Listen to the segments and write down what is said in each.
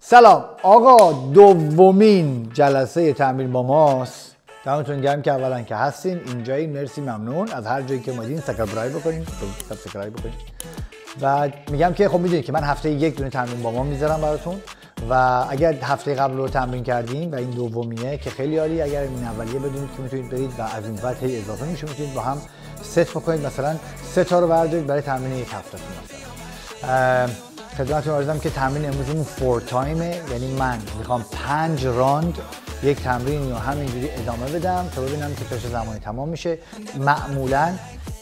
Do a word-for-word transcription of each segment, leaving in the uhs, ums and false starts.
سلام آقا، دومین جلسه تمرین با ماست. دمتون گرم که اولا که هستین اینجایی، مرسی، ممنون. از هر جایی که اومدین سابسکرایب بکنین سابسکرایب بکنین و میگم که خب میدونید که من هفته یک دونه تمرین با ما میذارم براتون و اگر هفته قبل رو تمرین کردین و این دومیه که خیلی عالی، اگر این اولیه بدونید که میتونید برید و از این بعد هی اضافه میشه، میتونید با هم ست بکنید، مثلا سه تا رو بردارید برای تمرین یک هفته مثلا. خدمتتون عرضم که تمرین امروزمون فور تایمه، یعنی من میخوام پنج راند یک تمرین رو همینجوری ادامه بدم تا ببینم که تا چه زمانی تمام میشه. معمولا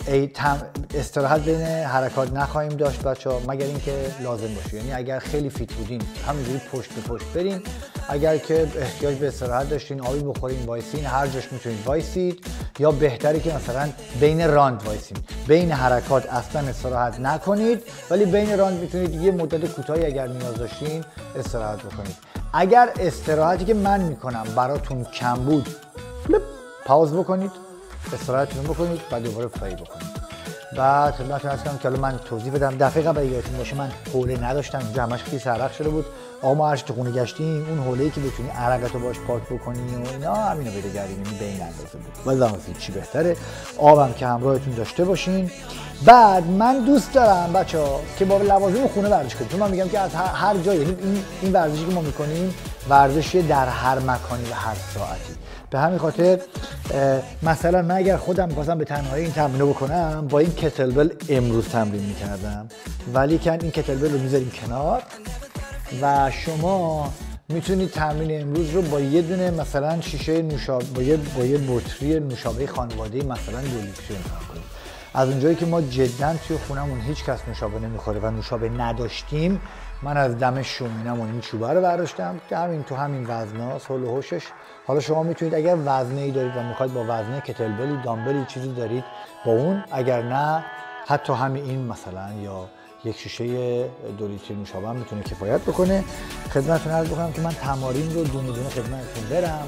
استراحت بین حرکات نخواهیم داشت بچه‌ها، مگر اینکه لازم باشه. یعنی اگر خیلی فیت بودین همینجوری پشت به پشت برین، اگر که احتیاج به استراحت داشتین آبی بخورین، وایسین، هر جاش میتونید وایسید، یا بهتره که مثلا بین راند وایسین. بین حرکات اصلا استراحت نکنید، ولی بین راند میتونید یه مدت کوتاهی اگر نیاز داشتین استراحت بکنید. اگر استراحتی که من میکنم براتون کم بود، پاوز بکنید، استراحتتون بکنید و دوباره فری بکنید. بعد خدمتتون عرض کنم که من توضیح بدم. دفعه قبل یادتون باشه من حوله نداشتم، اینجا همش خیس عرق شده بود. آقا ما هرچی تو خونه گشتیم اون حوله‌ای که بتونی عرقتو باش پاک بکنی و اینا، همینو بده گردیم، یعنی به این اندازه بود. ولی چی بهتره آبم که همراهتون داشته باشین. بعد من دوست دارم بچه‌ها که با لوازم خونه ورزش کنید، چون من میگم که از هر جایی، یعنی این این ورزشی که ما میکنیم ورزشی در هر مکانی و هر ساعتی. به همین خاطر مثلا من اگر خودم می‌خواستم به تنهایی این تمرین رو بکنم، با این کتلبل امروز تمرین میکردم، ولی که این کتلبل رو میذاریم کنار و شما میتونید تمرین امروز رو با یه دونه مثلا شیشه نوشابه، با یه با یه بطری نوشابه خانوادگی مثلا دو لیتری امتحان کنید. از اونجایی که ما جدا توی خونمون هیچ کس نوشابه نمیخوره و نوشابه نداشتیم، من از دم شومینم این چوبه رو برداشتم که همین تو همین وزناست، حول و حوشش. حالا شما میتونید اگر وزنه‌ای دارید و میخواید با وزنه کتلبلی، دامبلی چیزی دارید با اون، اگر نه حتی همین این مثلا یا یک شیشه دو لیتر نوشابه هم میتونه کفایت بکنه. خدمتتون عرض بکنم که من تمارین رو دونه دونه خدمتتون برم.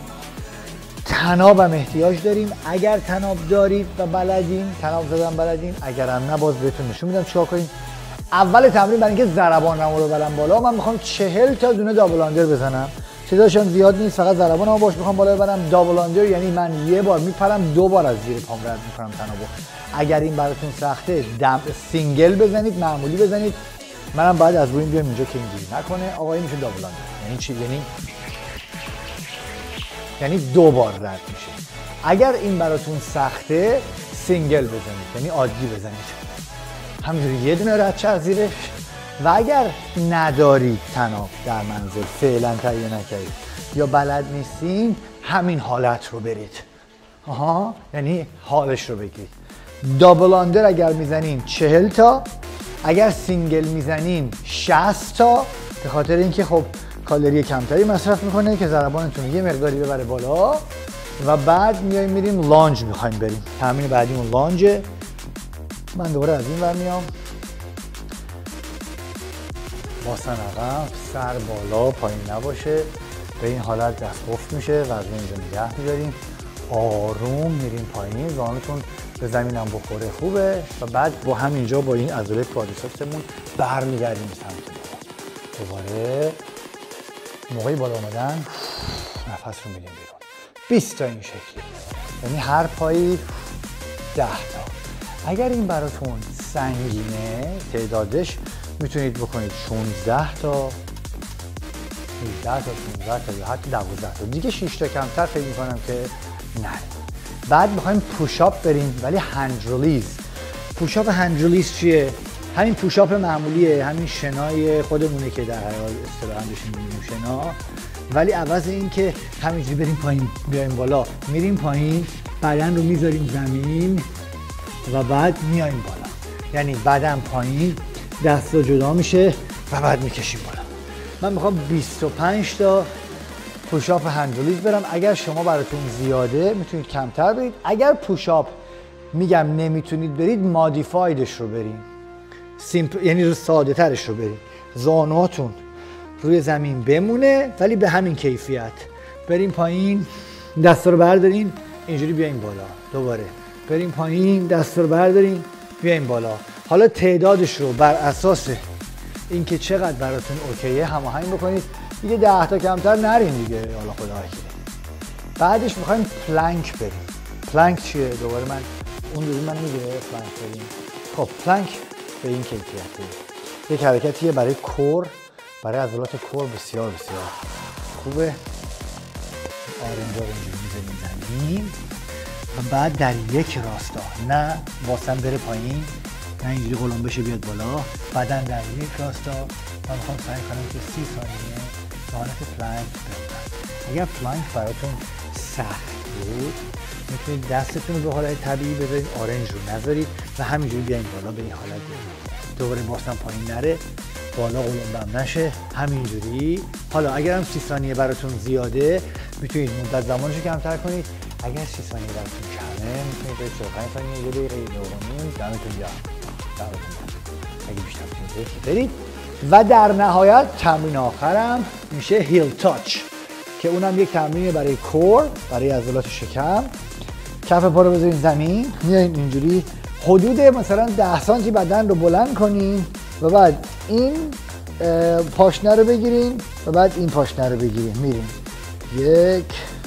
تنابم احتیاج داریم، اگر تناب دارید و بلدین، تناب زدن بلدین، اگرم نه باز بهتون نشون میدم چیکار کنین. اول تمرین برای اینکه ضربانم رو ببرم بالا، من میخوام چهل تا دونه دابل آندر بزنم. تعدادشون زیاد نیست، فقط ضربانمو باش میخوام بالا ببرم. دابل آندر یعنی من یه بار میپرم، دو بار از زیر پام رد میکنم تنابو. اگر این براتون سخته دم سینگل بزنید، معمولی بزنید. منم بعد از روی بیام اینجا که اینجوری نکنه. آقا این میشه دابل آندر. یعنی چی؟ یعنی یعنی دو بار رد میشه. اگر این براتون سخته سینگل بزنید، یعنی عادی بزنید، همینجوری یه دونه رد چه از زیرش. و اگر ندارید تناب در منزل، فعلا تهیه نکردید یا بلد نیستین، همین حالت رو برید. آها، یعنی حالش رو بگیرید. دابل آندر اگر میزنین چهل تا، اگر سینگل میزنین شصت تا، به خاطر اینکه خب کالری کمتری مصرف میکنه که ضربانتون یه مقداری ببره بالا. و بعد میایم میریم لانج، میخوایم بریم. تمرین بعدیمون لانجه. من دوباره از این ور میام، باسن عقب، سر بالا، پایین نباشه، به این حالت دست قفل میشه، وزن اینجا نگه میداریم، آروم میریم پایین، زانوتون به زمینم بخوره خوبه. و بعد با همینجا با این عضله کوادریسپسمون برمیگردیم سمت بالا. دوباره موقعی بالا اومدن نفس رو میدیم بیرون. بیست تا این شکلی، یعنی هر پایی ده تا. اگر این براتون سنگینه تعدادش، میتونید بکنید شانزده تا، هجده تا، پانزده تا یا حتی دوازده تا. دیگه شش تا کمتر فکر میکنم که نه. بعد میخوایم پوشاپ بریم، ولی هند ریلیز. پوشاپ هند ریلیز چیه؟ همین پوشاپ معمولیه، همین شنای خودمونه که در حیات اصطلاحاً بهش میگیم شنا، ولی عوض این که همینجوری بریم پایین بیایم بالا، میریم پایین، بدن رو میذاریم زمین و بعد میایم بالا. یعنی بدن پایین، دستا جدا میشه و بعد میکشیم بالا. من میخوام بیست و پنج تا پوشاپ هند ریلیز برم. اگر شما براتون زیاده میتونید کمتر برید. اگر پوشاپ میگم نمیتونید برید، مادیفایدش رو بریم، سیمپل، یعنی رو ساده ترش رو بریم. زانواتون روی زمین بمونه ولی به همین کیفیت. بریم پایین، دستا رو بردارین، اینجوری بیایم بالا. دوباره بریم پایین، دستا رو بردارین، بیایم بالا. حالا تعدادش رو بر اساس اینکه چقدر براتون اوکیه هماهنگ بکنید. دیگه ده تا کمتر نریم دیگه، حالا خدا وکیله. بعدش میخوایم پلانک بریم. پلانک چیه؟ دوباره من اون دوری من میگه پلانک بریم. خب پلانک به این کیفیته. یک حرکتیه برای کور، برای عضلات کور بسیار بسیار خوبه. آرنج آرنج میزنیم زمین و بعد در یک راستا، نه واسم بره پایین، نه اینجوری قلم بشه بیاد بالا، بعدن در یک راستا. من میخوام سعی کنم که سی ثانیه به حالت پلانک برم. اگر پلانک براتون سخت بود میتونید دستتون رو به حالت طبیعی بذارید، آرنج رو نذارید و همینجوری بیاین بالا به این حالت برید. دوباره باسم پایین نره، بالا قلمبم نشه، همینجوری. حالا اگر هم سی ثانیه براتون زیاده میتونید مدت زمانش رو کمتر کنید. اگر سی ثانیه براتون کمه میتونید به چهل و پنج ثانیه، یه دقیقه، یه دقیقه و نیم دمتون گرم. دمتون گرم. اگه بیشتر میتونید برید. و در نهایت تمرین آخرم میشه هیل تاچ که اونم یک تمرینه برای کور، برای عضلات شکم. کف پا رو بذارین زمین، میایین اینجوری حدود مثلا ده سانتی بدن رو بلند کنین و بعد این پاشنه رو بگیرین و بعد این پاشنه رو بگیرین، میرین یک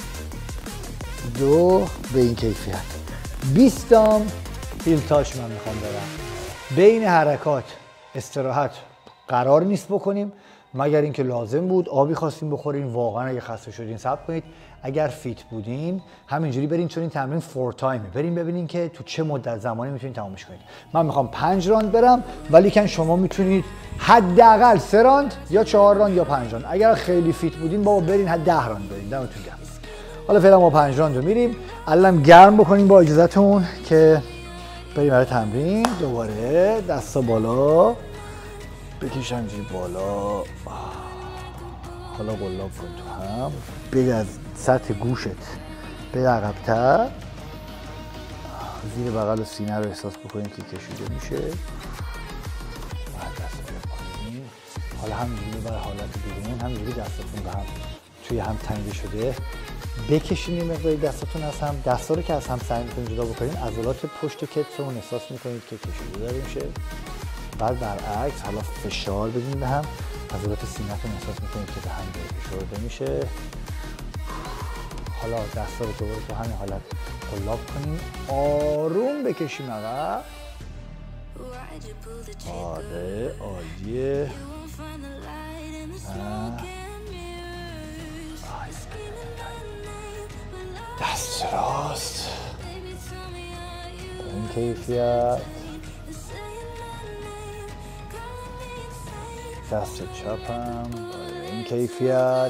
دو به این کیفیت. بیست تام هیل تاچ من میخوام برم. بین حرکات استراحت قرار نیست بکنیم مگر اینکه لازم بود، آبی خواستیم بخورین، واقعا اگه خسته شدین صبر کنید. اگر فیت بودین همینجوری برین، چون این تمرین فور تایمه، برین ببینین که تو چه مدت زمانی میتونید تمامش کنید. من میخوام پنج راند برم، ولی کن شما میتونید حداقل سه راند یا چهار راند یا پنج راند. اگر خیلی فیت بودین بابا برین حد ده راند برین، دمتون گرم. حالا فعلا ما پنج راند رو میریم. الان گرم بکنیم با اجازهتون که بریم برای تمرین. دوباره دستا بالا بکشم اینجوری بالا، حالا قلاب کن تو هم، بگه از سطح گوشت به عقب‌تر، زیر بغل و سینه رو احساس بکنید که کشیده میشه. بعد دست رو پایین. حالا همینجوری برای حالت بیرون همینجوری دستتون به هم توی هم تنگه شده بکشین مقداری دستتون از هم. دستا رو که از هم سعی می‌کنید جدا بکنید، عضلات پشت کتفتون احساس می‌کنید که کشیده داره میشه. بعد برعکس حالا فشار بدین به هم، عضلات سینه‌تون احساس می‌کنید که به هم فشرده میشه. حالا دستا رو دوباره تو همین حالت قلاب کنیم، آروم بکشیم عقب. آره عالیه. دست راست این کیفیت، دست چپم این کیفیت.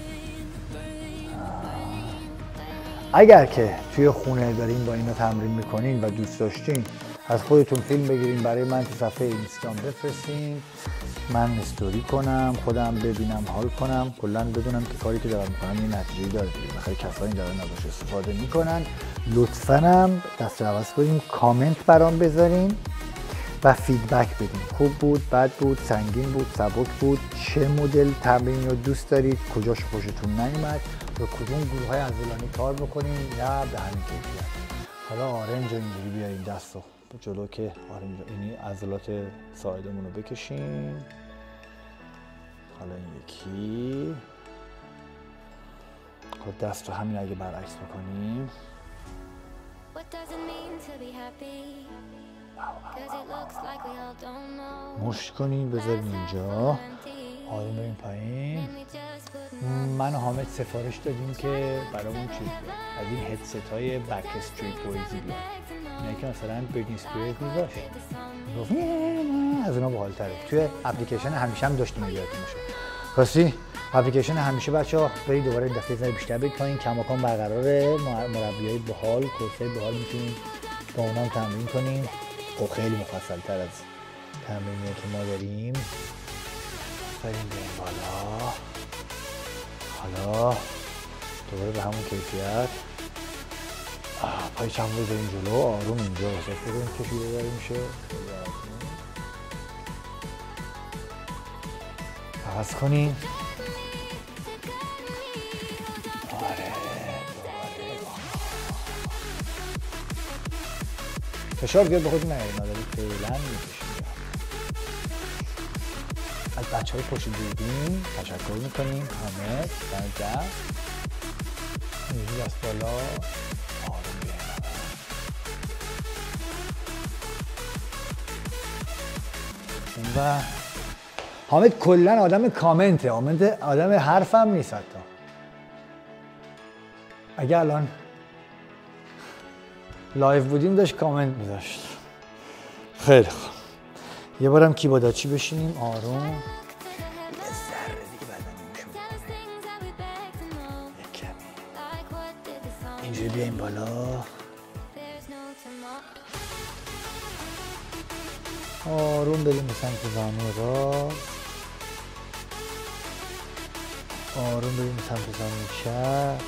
اگر که توی خونه دارین با اینا تمرین میکنین و دوست داشتین از خودتون فیلم بگیرین برای من تو صفحه اینستام بفرستین، من استوری کنم، خودم ببینم، حال کنم، کلا بدونم که کاری که دارم میکنم یه نتیجه‌ای داره دیگه. بخاطر کسایی دارن ازش استفاده میکنن. لطفاً هم دست عوض کنین، کامنت برام بذارین و فیدبک بدین. خوب بود، بد بود، سنگین بود، سبک بود، چه مدل تمرین رو دوست دارید، کجاش خوشتون نیومد، به کدوم گروه های عضلانی کار بکنین یا به همین کیفیت. حالا آرنج اینجوری بیارین دستو جلو که آرنج اینی عضلات ساعدمون رو بکشیم. حالا این یکی خب دست رو همین اگه برعکس بکنیم مشت کنیم، بذاریم اینجا، آروم بریم پایین. من و حامد سفارش دادیم که برامون چیز بیاد، از این هدست های بک استریت بویزی بیاد، اینه که مثلا بریتنی اسپیرز میذاشت گفت از اونا باحال تره. توی اپلیکیشن همیشه هم داشتیم یادتون باشه. راستی اپلیکیشن همیشه بچه‌ها برید دوباره دفعه زای بیشتر برید پایین، کماکان برقراره، مربیای باحال، کورسای باحال میتونید با اونام تمرین کنین. خب خیلی مفصل تر از تمرینی که ما داریم. بریم بریم بالا. حالا دوباره به همون کیفیت پای چند بذاریم جلو، آروم اینجا واسه بریم کشیده داره میشه. عوض کنیم. آره دوباره فشار بیاد به خودی نیاریم، نداری فعلا میکشیم. از بچه های پشت دوربین تشکر میکنیم. حامد دمت گرم. اینجوری از بالا آروم بیایم. و حامد کلا آدم کامنته، حامد آدم حرفم نیست. حتی اگه الان لایو بودیم داشت کامنت میذاشت. خیلی خوب، یه بارم کیباداچی بشینیم آروم. یه ذره دیگه بعدا نمیشون یه کمی اینجوری بیاییم بالا. آروم بریم به سمت زانو راست، آروم بریم به سمت زانو چپ.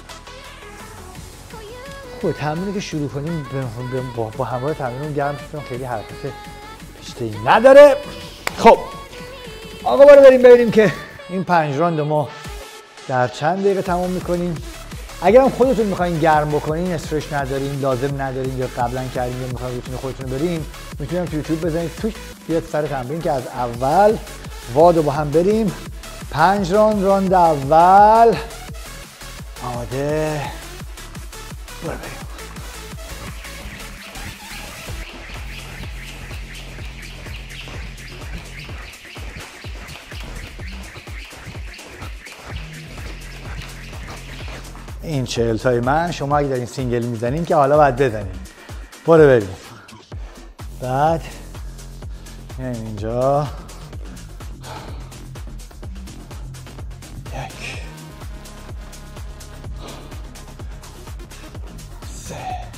خب تمرینی که شروع کنیم با, با همراه تمرین گرم شدیم، خیلی حرکت پیچیده‌ای نداره. خب آقا برو بریم ببینیم که این پنج راند ما در چند دقیقه تمام میکنیم. اگر هم خودتون میخواین گرم بکنین، استرچ ندارین، لازم ندارین یا قبلا کردین یا میخواین روتین خودتون بریم، میتونیم تو یوتیوب بزنید توش بیاد سر تمرین که از اول وادو با هم بریم. پنج راند. راند اول آماده، برو بریم. این چهل تای من، شما اگه دارین سینگل میزنین که حالا باید بزنین. برو بریم. بعد میایم اینجا، یک سه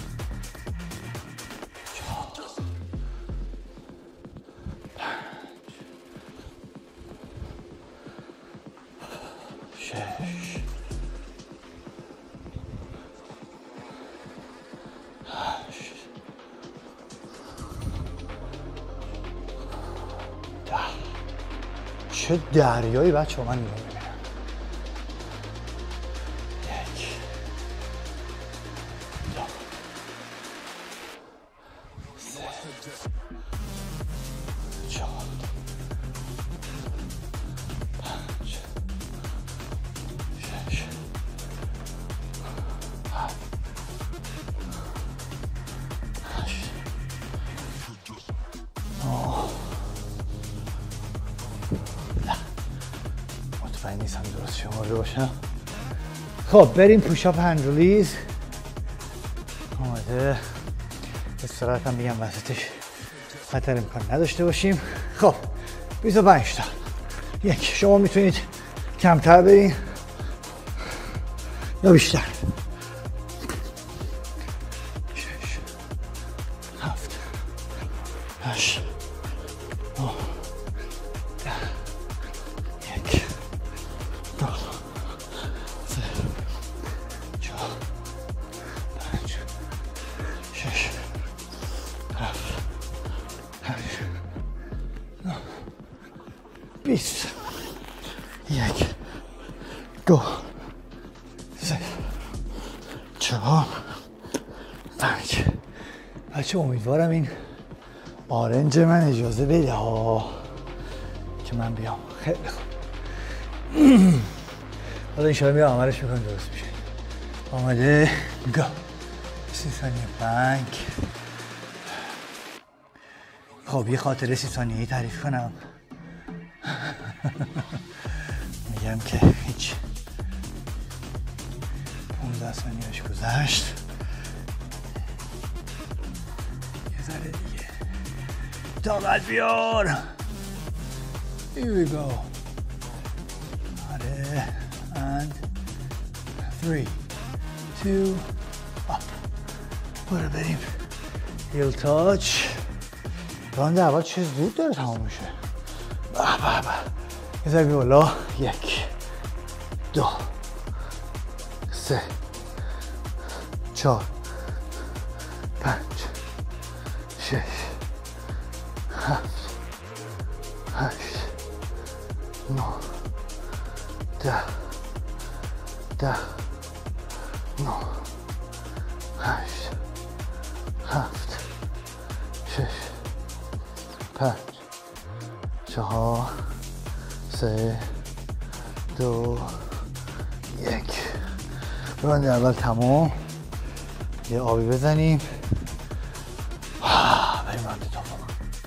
چهار پنج شش چه دریایی بچه ها، من نگاه میبینم. یک دو سه چهار پنج شش هفت هشت مطمئن نیستم درست شمارده باشم. خب بریم پوشاپ هند ریلیز. آماده، استراحت هم بگم وسطش خطر امکان نداشته باشیم. خب بیست و پنج تا. یک، شما میتونید کمتر برین یا بیشتر. شش هفت هشت نه ده یک دو سه چهار پنج شش هفت هشت نه بیست. یک دو سه چهار پنج. بچه امیدوارم این آرنج من اجازه بده ها که من بیام. خیلی خوب. حالا انشاءالله میرم عملش میکنم درست میشه. آماده گو. سی ثانیه بانک. خب یه خاطره سی ثانیه‌ای تعریف کنم. میگم که هیچ پونزده ثانیهش گذشت. یه ذره دیگه طاقت بیار. Here we go. آره. And three, two, up. برو بریم. heel touch. راند اول چه زود داره تمام میشه. به به به. یه ذره بالا. یک دو سه چهار پنج شش هفت هشت نه ده ده نه هشت هفت شش پنج چهار سه دو یک. راند اول تمام. یه آبی بزنیم بریم راند دوم.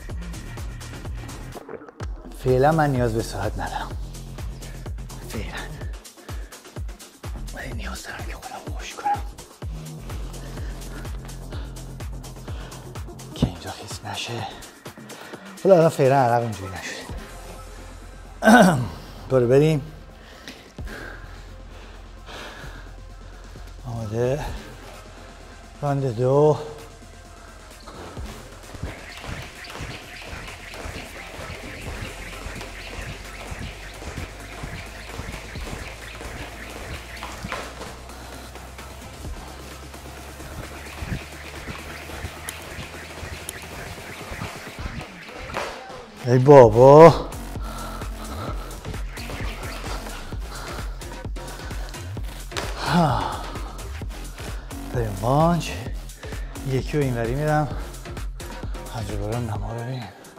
فعلا من نیاز به استراحت ندارم، فعلا ولی نیاز دارم که خودم خوش کنم که اینجا خیس نشه. حالا الان فعلا عرق اینجوری نشده. برو بریم. آماده. راند دو. ای بابا بریم بانچ. یکی رو اینوری میرم حجر برم نما ببین.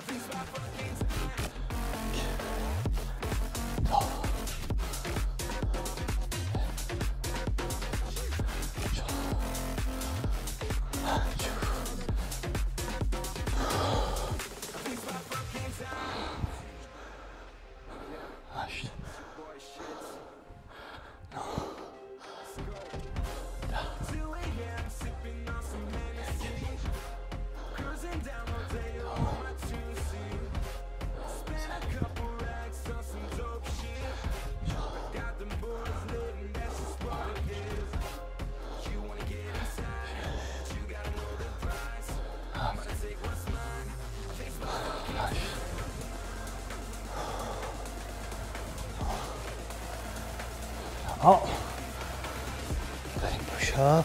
آه بریم پوشاپ.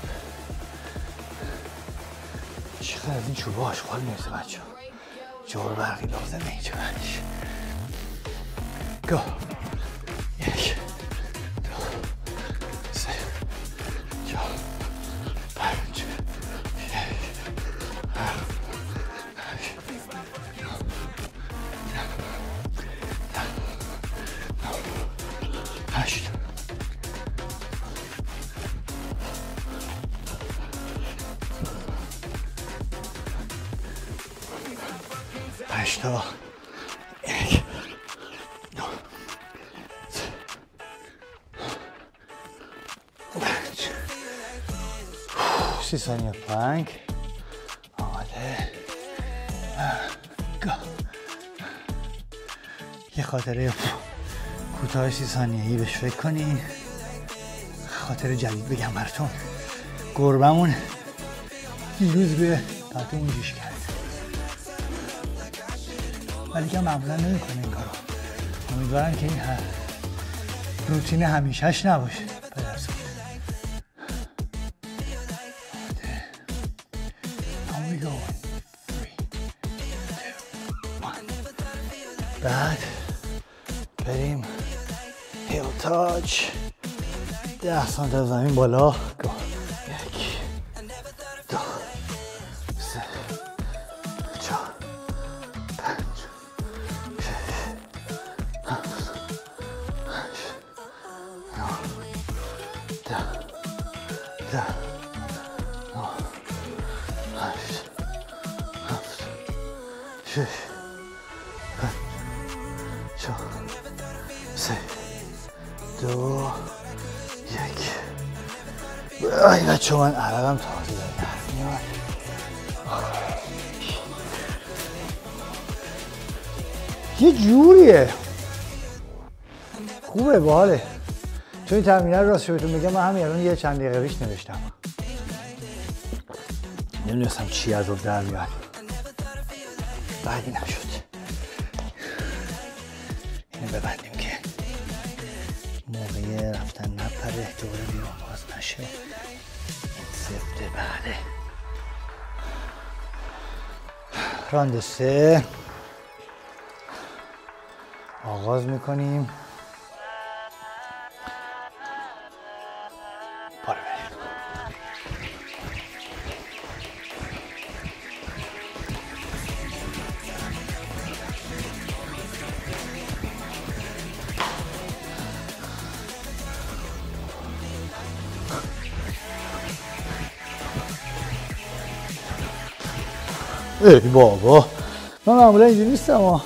چقدر از این چوبه آشغال میرسه بچه ها. جور برقی لازمه اینجا برش. گو. یک دو سه چهار پنج شش هفت هشت هشتا یک دو سه پنج سی ثانیه پنج. آماده. گو. یه خاطره کوتاه سی ثانیه‌ای بهش فکر کنین. خاطره جدید بگم براتون. گربمون دیروز روی پتومون جیش کرد ولی که معمولا نمیکنه این کارو. امیدوارم که این روتین همیشهش نباشه. پدرسون بعد بریم هیل تاچ. ده سانت از زمین بالا. یک دو سه چهار پنج شش هفت هشت نه ده ده نه هشت هفت شش پنج چهار سه دو یک. ای بچه من عرقم تازه داره در میاد. یه جوریه خوبه باحاله. چون این تمرینه رو راست بهتون میگم من همین الان یه چند دقیقه پیش نوشتم. نمیدونستم چی از اون در میاد. بعدی نشد. اینو ببندیم که موقع رفتن نپره دوره بیرون باز نشه. این سفته. بله. راند سه آغاز میکنیم. برو بریم. ای بابا من معمولا اینجوری نیستم ها.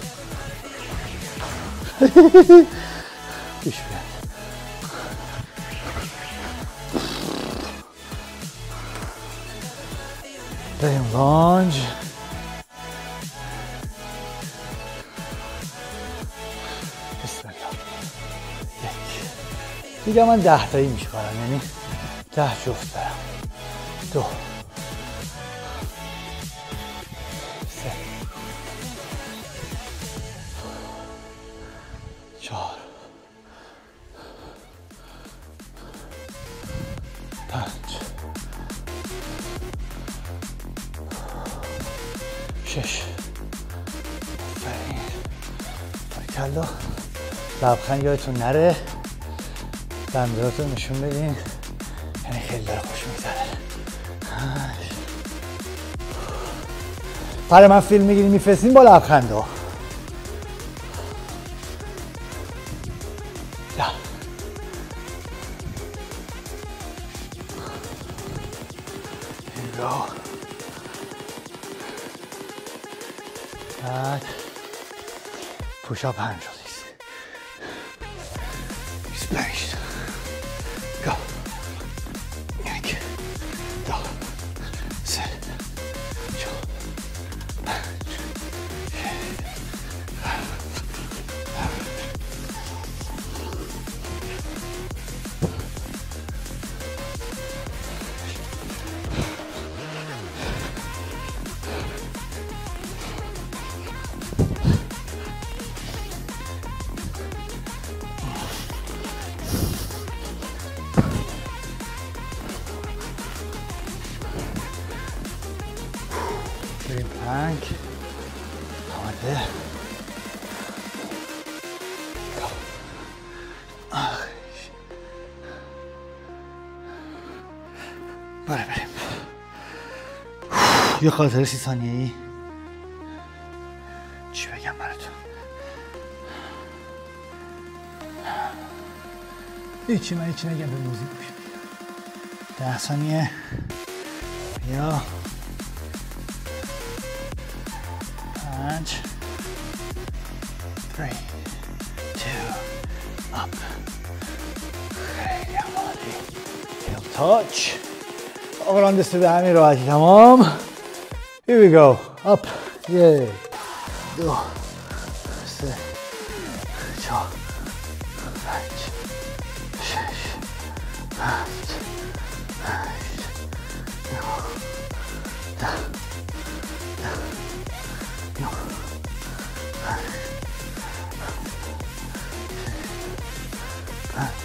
پیش بیاد. بریم لانج. بسم الله. یک دیگه من ده تایی میشمارم، یعنی ده جفت دارم. دو سه چهار پنج شش. آفرین. بارکالله. لبخند یادتون نره، دندوناتون نشون بدین، یعنی خیلی داره خوش میگذره. برای من فیلم میگیرین میفرستین با لبخندا. ده اینجا بعد پوشاپ انجام دیست. بیست گو. یک دو سه چهار پنج بریم پنک آمده. بره بریم. یه خاطره سی ثانیه ای چی بگم براتون؟ هیچی، من هیچی نگم، به موزیک گوش میدم. ده ثانیه. یا پنج three two up. خیلی عالی. heel touch. آقلان دسته به همین راحتی. تمام. Here we go. up. یک دو سه چهار پنج شش هفت هشت نه ده ده نه هشت پنج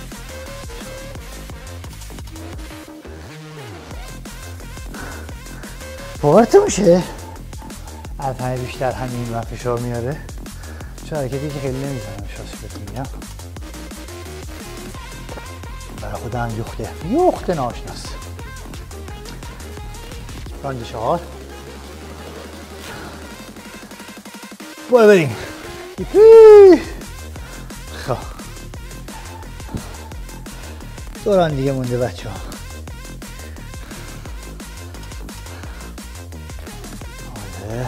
باورتون میشه از همه بیشتر همین من فشار میاره، چون حرکتی که خیلی نمیزنم شاسی بهتون میگم. برای خودم یخته یخته ناشناس. رانج چهار. باید بریم. خب دوران دیگه مونده بچه ها. آره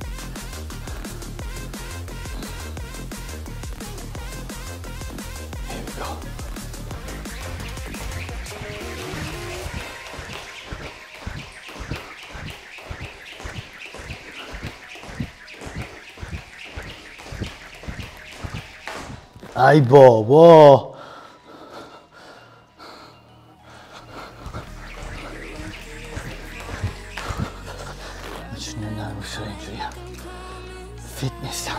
ای بابا چون نرم شده اینجوری هم فیت نیستم.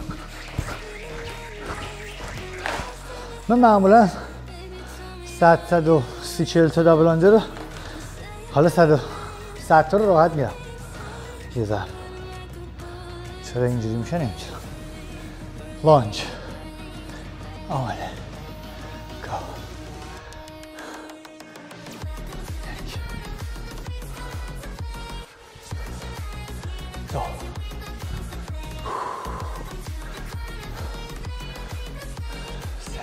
من معمولا صد صد و سی چهل تا دابل آنجا رو حالا صد صد تا رو راحت میرم یه ضرب. چرا اینجوری میشه نمیتونم. لانج آمده. گو. یک دو سه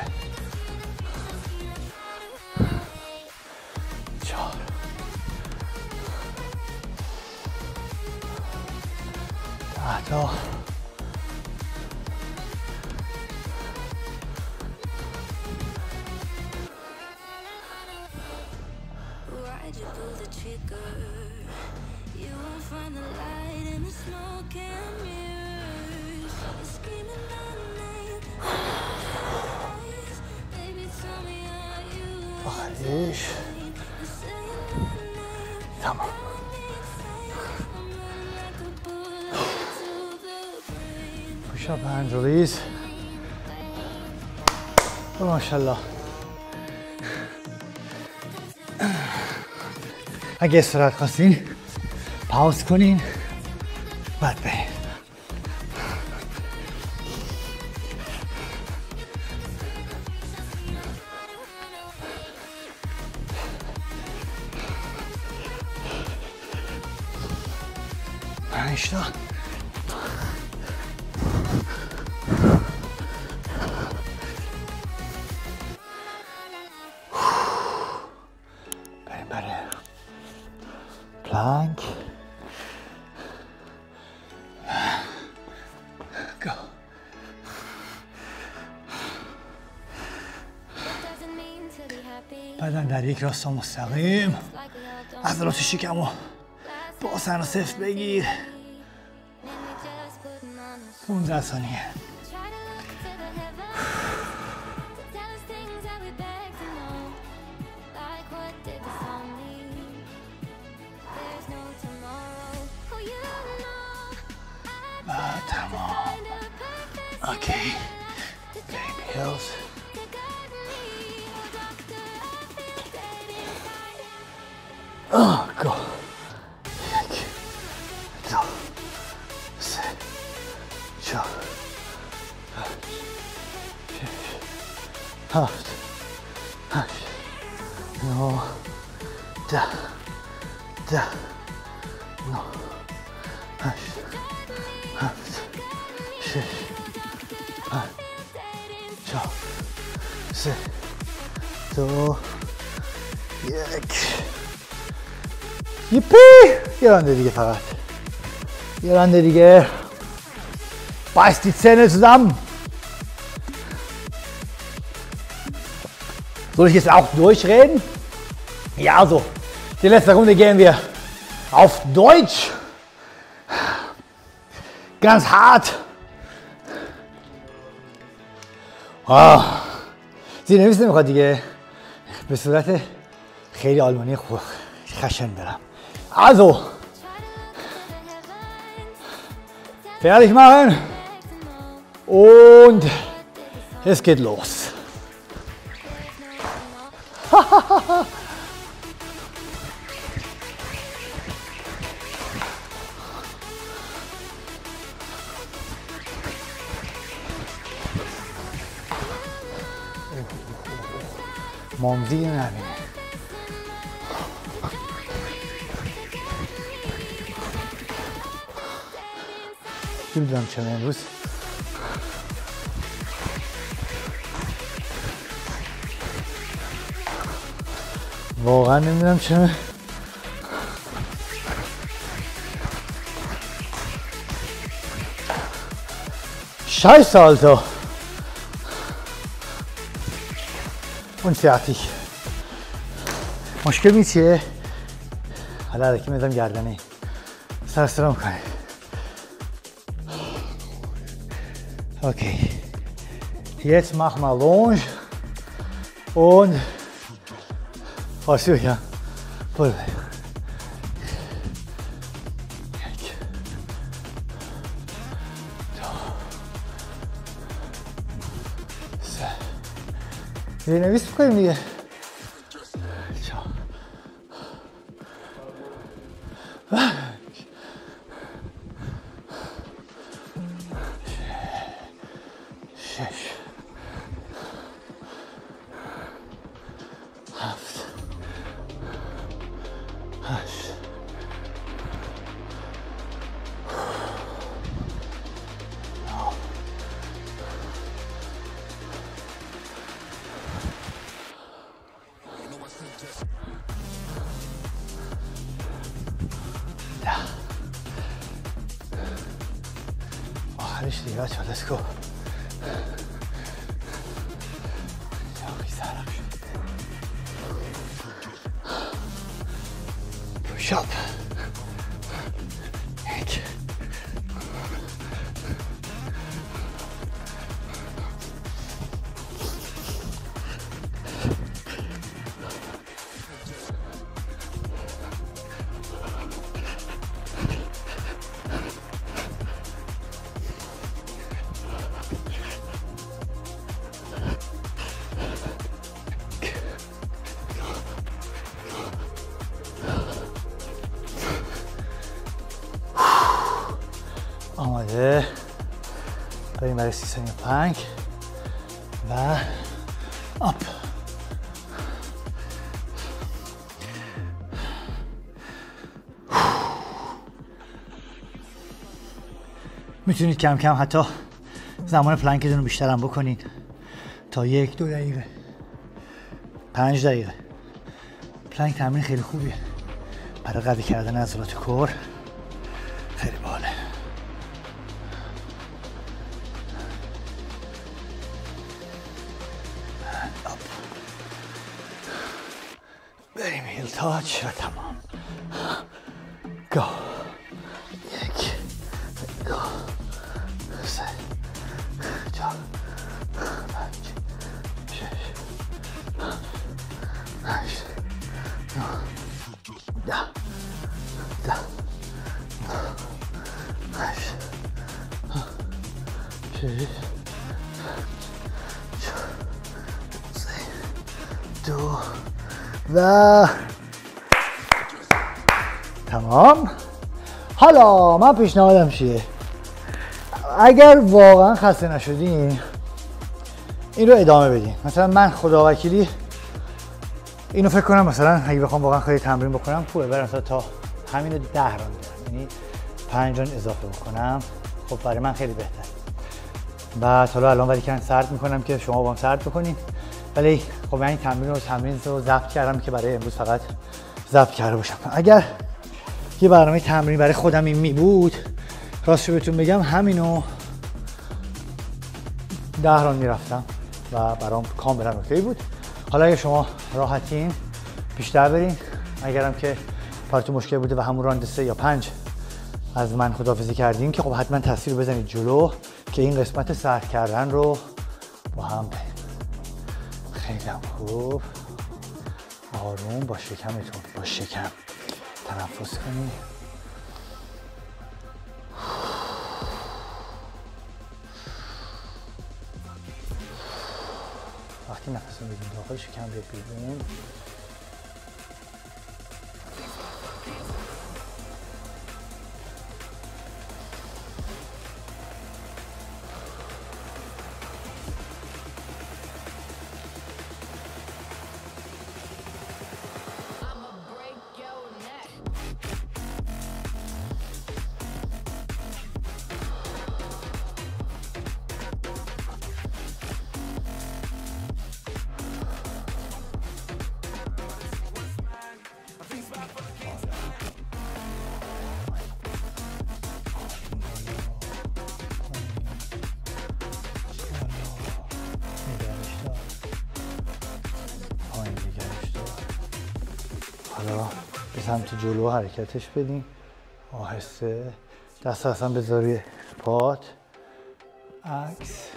چهار So. آخرش تمام. push up and release. ماشاءالله. اگه استراحت خواستین پاوز کنین بعد برین. پنج تا بریم برای پلانک. گو. بدن در یک راستا مستقیم. عضلات شکمو با سن و صفر بگیر. پونزده ثانیه. و تمام. اوکی. بریم هیلز. آه گو. یک دو سه چهار پنج شش هفت هشت نه ده ده نه هشت هفت شش پنج چهار سه دو یک. یپی. یه رانده دیگه فقط. یه رانده دیگه. Beiß die Zähne zusammen. Soll ich jetzt auch durchreden? Ja, also. Die letzte Runde gehen wir auf Deutsch. Ganz hart. آه. زیر نویس نمیخواد دیگه. به صورت خیلی آلمانی خوب خشن برم. Also. Fertig machen. Und es geht los. مامزی نبینه. نمیدونم چرا امروز واقعا نمیدونم چرا Scheiße, Alter. Und fertig. مشکل می چیه؟ حالا حرکی میدم گردنه سر سرم کنه. Okay. Jetzt mach mal Lunge und versuch ja. Voll. زیر نویس بکنیم دیگه. شش هفت هشت آخرش دیگه بچه ها let's go. Push up. یک. آماده بریم برای سی ثانیه پنج و آپ. میتونید کم کم حتی زمان پلنکتون رو بیشتر هم بکنین تا یک دو دقیقه پنج دقیقه. پلنک تمرین خیلی خوبیه برای قوی کردن عضلات کور، خیلی باحاله. بریم هیل تاچ و تمام. گو. یک دو سه چهار پنج شش هشت نه ده ده هشت شش چهار سه دو و تمام. حالا من پیشنهادم چیه؟ اگر واقعا خسته نشدین این رو ادامه بدین. مثلا من خدا وکیلی اینو فکر کنم مثلا اگه بخوام واقعا خیلی تمرین بکنم خوبه برم مثلا تا همین رو ده ران برم، یعنی پنج ران اضافه بکنم. خب برای من خیلی بهتر. بعد حالا الان ولی که سرد میکنم که شما با هم سرد بکنین، ولی خب من این تمرین رو تمرین رو ضبط کردم که برای امروز فقط ضبط کرده باشم. اگر یه برنامه تمرین برای خودم این می بود راستش بهتون بگم همینو ده ران میرفتم و برام کاملا اوکی بود. حالا اگه شما راحتین بیشتر برین، اگرم که براتون مشکل بوده و همون راند سه یا پنج از من خداحافظی کردین که خب حتما تصویر بزنید جلو که این قسمت سرد کردن رو با هم بریم. خیلی هم خوب آروم با شکمتون با شکم تنفس کنید. وقتی نفس رو بدین داخل شکم بیاد بیرون. حالا به سمت جلو حرکتش بدیم آهسته. دست اصلا بذار روی پات، عکس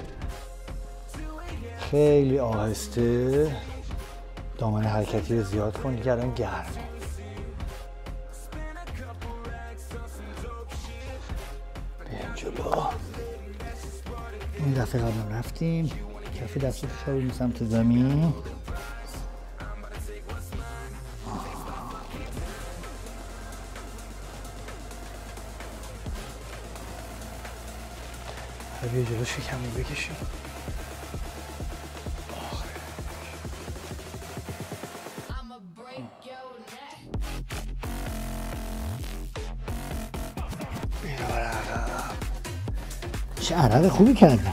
خیلی آهسته. دامن حرکتی رو زیاد کن دیگه الان گرم. بیایم جلو. این دفعه قبل رفتیم کف دست رو شاریم سمت زمین. بیا جلو شکم رو بکشیم. بیا برای عقب. چه عرق خوبی کردم.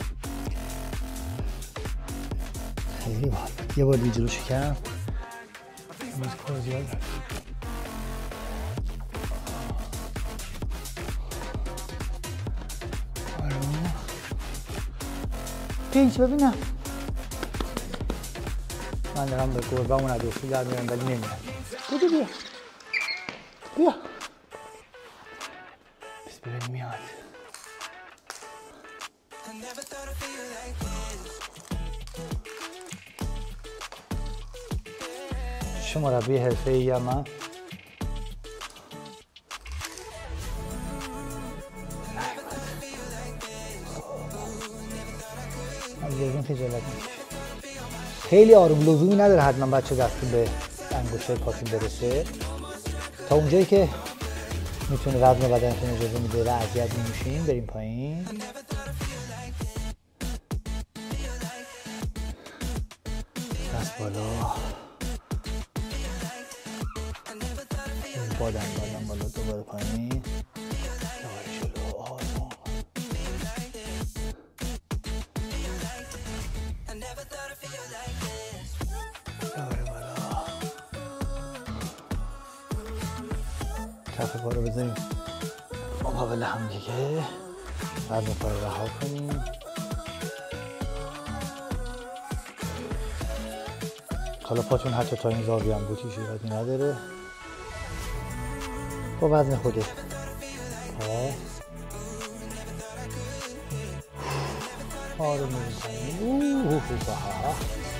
خیلی باحال. یه بار دیگه جلو شکم. امروز کار زیاد دارم. آروم پیچ ببینم. من دارم به گربه‌مون از اصول در میارم ولی نمیرم. بودو بیا بیا بس ببین میاد. شما مربی حرفه‌ای ام من. از خجالت میکشه. خیلی آروم، لزومی نداره حتما بچه دستون به انگشتای پاتون برسه. تا اونجایی که میتونه وزن بدنتون اجازه میده و اذیت نمیشین بریم پایین. دست بالا، بادم بادم بالا، دوباره پایین، دوباره جلو، آروم. دوباره بالا. کف پا رو بذاریم مقابل هم دیگه. وزن پا رو رها کنیم. حالا پاتون حتی تا این زاویه هم بود هیچ ایرادی نداره. با وزن خوده پا پا رو میریم پایین. اوه اوه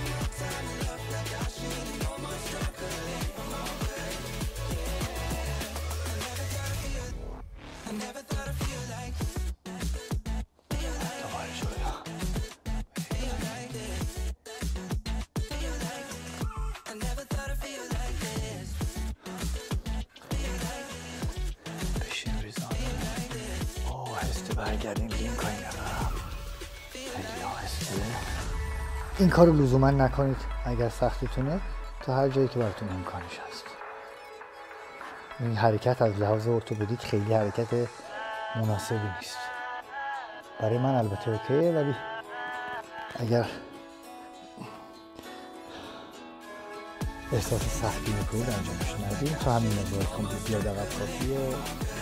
برگردیم این کاری ندارم. خیلی آهسته. این کارو لزوما نکنید اگر سختتونه تا هر جایی که براتون امکانش هست. این حرکت از لحاظ ارتوپدیک خیلی حرکت مناسبی نیست. برای من البته اوکیه ولی اگر احساس سختی میکنید انجامش ندید. تا همین مقدار کامپیوتر زیاد عقب کافیه.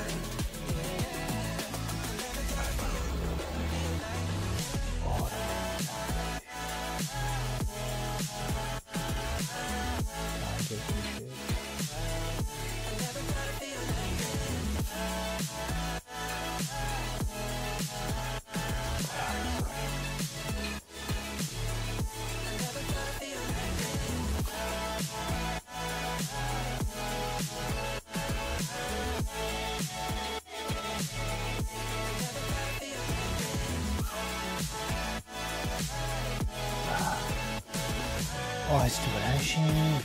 آهسته بلند شیم.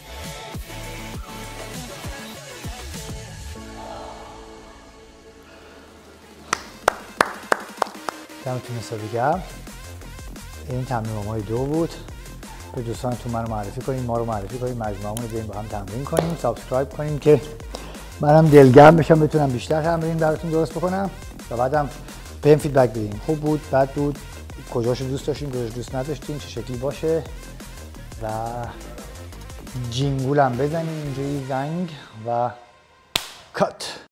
دمتون حسابی گرم. این تمرین‌های دو بود. به دوستانتون منو معرفی کنین، ما رو معرفی کنین، مجموعمون رو بیاین با هم تمرین کنیم. سابسکرایب کنین که منم دلگرم بشم بتونم بیشتر تمرین براتون درست بکنم و بعدم بهم فیدبک بدین. خوب بود، بد بود، کجاشو دوست داشتین، کجاشو دوست نداشتین، چه شکلی باشه و جینگولم بزنین اینجوری زنگ و کات.